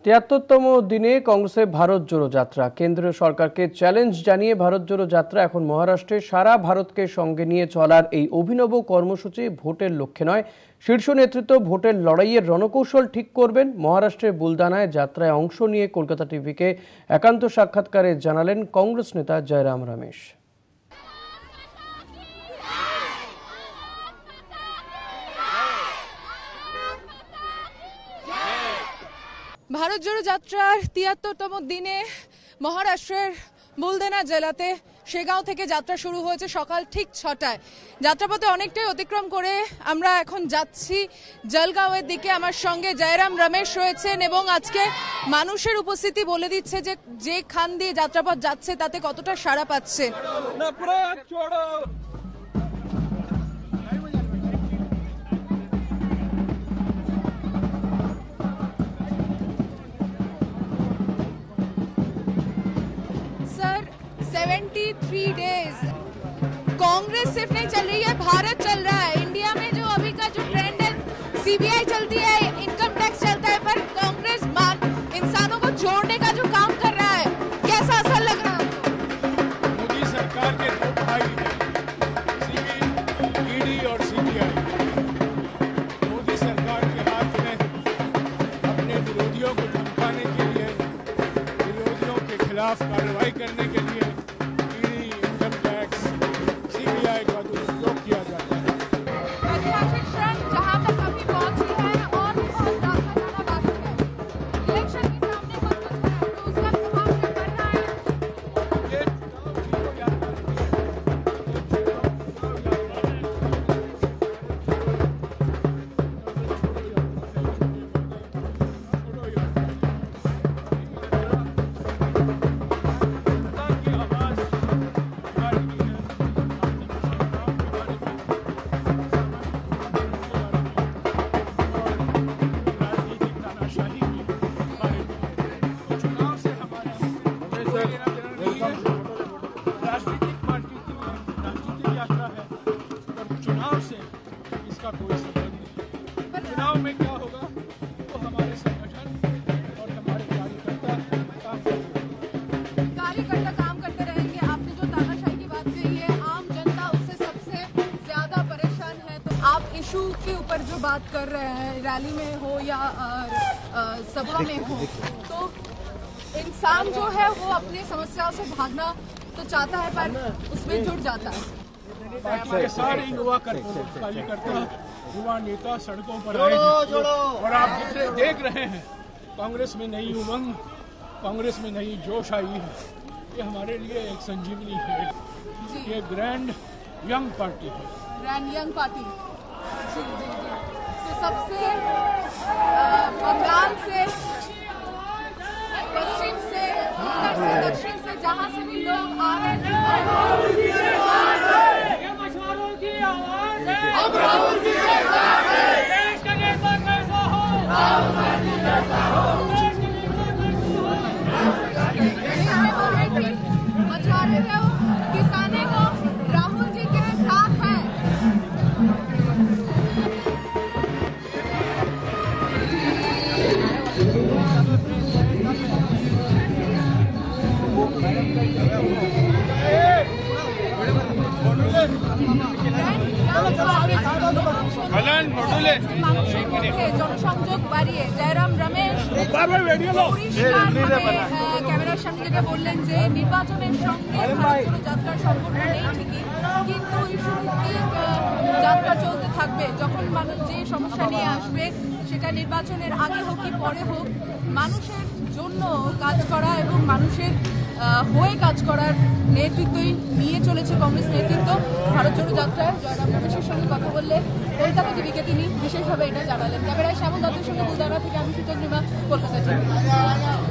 ৭৩তম দিনে কংগ্রেসের ভারত জোড়ো যাত্রা। কেন্দ্রীয় সরকারকে চ্যালেঞ্জ জানিয়ে ভারত জোড়ো যাত্রা এখন মহারাষ্ট্রে সারা ভারতকে সঙ্গে নিয়ে চলার এই অভিনব কর্মসূচি ভোটের লক্ষ্যে নয়, শীর্ষ নেতৃত্ব ভোটের লড়াইয়ের রণকৌশল ঠিক করবেন। মহারাষ্ট্রের বুলদানায় যাত্রায় অংশ নিয়ে কলকাতা টিভিকে একান্ত সাক্ষাৎকারে জানালেন কংগ্রেস নেতা জয়রাম রমেশ। ভারত জোড়ো যাত্রার ৭৩তম দিনে মহারাষ্ট্রের বুলদানা জেলাতে সেগাঁও থেকে যাত্রা শুরু হয়েছে সকাল ঠিক ৬টায়। যাত্রাপথে অনেকটাই অতিক্রম করে আমরা এখন যাচ্ছি জলগাঁওয়ের দিকে। আমার সঙ্গে জয়রাম রমেশ রয়েছেন এবং আজকে মানুষের উপস্থিতি বলে দিচ্ছে যে খান দিয়ে যাত্রাপথ যাচ্ছে তাতে কতটা সাড়া পাচ্ছে। सर 73 डेज कांग्रेस सिर्फ नहीं चल रही है, भारत चल रहा है। इंडिया में जो अभी का जो ट्रेंड है, सीबीआई चलती है, इनकम टैक्स चलता है, पर कांग्रेस इंसानों को जोड़ने का जो काम कर रहा है, कैसा असर लग रहा है? मोदी सरकार के दो भाई हैं, ईडी और सीबीआई। मोदी सरकार के हाथ में अपने विरोधियों को धमकाने के लिए, विरोधियों के खिलाफ कार्रवाई करने के लिए ईडी, इनकम टैक्स, सीबीआई का दुरुपयोग किया जाता है। ऐतिहासिक क्षण जहां तक अभी पहुंची है और बहुत ज्यादा जाना बाकी है। इलेक्शन के सामने कुछ है तो उसका जवाब करना है। राजनीतिक पार्टी की राजनीतिक यात्रा है, पर चुनाव से इसका कोई संबंध नहीं। चुनाव में क्या होगा वो हमारे संगठन और हमारे कार्यकर्ता काम करते रहेंगे। आपने जो तानाशाही की बात कही है, आम जनता उससे सबसे ज्यादा परेशान है, तो आप इशू के ऊपर जो बात कर रहे हैं, रैली में हो या सभा में हो, तो इंसान जो है वो अपनी समस्याओं से भागना तो चाहता है पर उसमें जुट जाता है। हमारे सारे युवा कार्यकर्ता, युवा नेता सड़कों पर आए हैं और आप देख रहे हैं कांग्रेस में नई उमंग, कांग्रेस में नई जोश आई है। ये हमारे लिए एक संजीवनी है। ये ग्रैंड यंग पार्टी है, ग्रैंड यंग पार्टी। जी जी जी। तो सबसे बंगाल से, पश्चिम से, उत्तर से, दक्षिण से, जहाँ से भी लोग आ रहे हैं, मछुआरों की आवाज है, देश का निर्माण कैसा हो, मछुआरे को, किसाने को राहुल जी के साथ है। জনসংযোগ বাড়িয়ে জয়রাম রমেশ ক্যামেরার সামনে যেটা বললেন যে নির্বাচনের সঙ্গে যাত্রার সম্পর্ক নেই ঠিকই, কিন্তু ইস্যুভিত্তিক যাত্রা চলতে থাকবে। যখন মানুষ যে সমস্যা নিয়ে আসবে সেটা নির্বাচনের আগে হোক কি পরে হোক, মানুষের জন্য কাজ করা এবং মানুষের হয়ে কাজ করার নেতৃত্বই নিয়ে চলেছে কংগ্রেস নেতৃত্ব। ভারত জোড়ো যাত্রায় জয়রাম রমেশের সঙ্গে কথা বললে কলকাতা টিভিকে তিনি বিশেষভাবে এটা জানালেন। ক্যামেরায় শ্যামল দত্তের সঙ্গে বুলদানা থেকে আমি সুতন্দ্রিমা, কলকাতা টিভি।